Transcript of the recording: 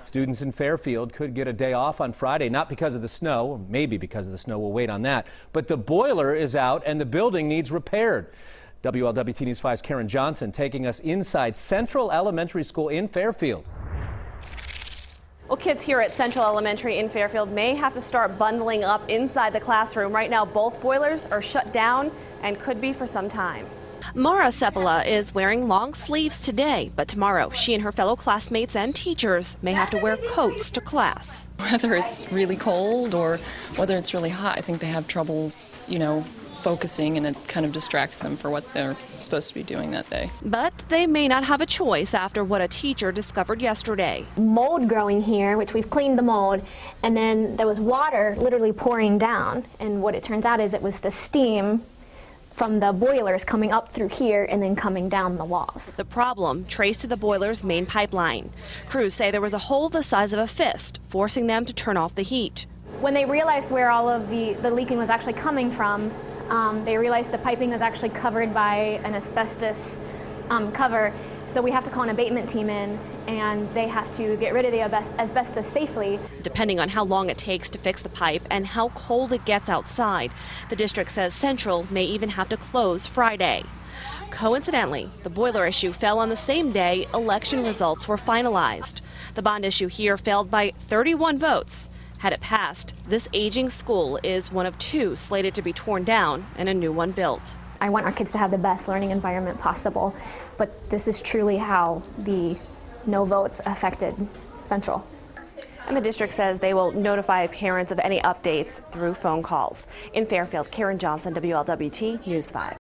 Students in Fairfield could get a day off on Friday, not because of the snow, or maybe because of the snow, we'll wait on that, but the boiler is out and the building needs repaired. WLWT News 5's Karen Johnson taking us inside Central Elementary School in Fairfield. Well, kids here at Central Elementary in Fairfield may have to start bundling up inside the classroom. Right now, both boilers are shut down and could be for some time. Mara Sepola is wearing long sleeves today, but tomorrow she and her fellow classmates and teachers may have to wear coats to class. Whether it's really cold or whether it's really hot, I think they have troubles, focusing, and it kind of distracts them for what they're supposed to be doing that day. But they may not have a choice after what a teacher discovered yesterday. Mold growing here, which we've cleaned the mold, and then there was water literally pouring down, and what it turns out is it was the steam from the boilers coming up through here and then coming down the walls. The problem traced to the boiler's main pipeline. Crews say there was a hole the size of a fist, forcing them to turn off the heat. When they realized where all of the leaking was actually coming from, they realized the piping was actually covered by an asbestos cover, so we have to call an abatement team in, and they have to get rid of the asbestos safely. Depending on how long it takes to fix the pipe and how cold it gets outside, the district says Central may even have to close Friday. Coincidentally, the boiler issue fell on the same day election results were finalized. The bond issue here failed by 31 votes. Had it passed, this aging school is one of two slated to be torn down and a new one built. I want our kids to have the best learning environment possible, but this is truly how the no votes affected Central. And the district says they will notify parents of any updates through phone calls. In Fairfield, Karen Johnson, WLWT News 5.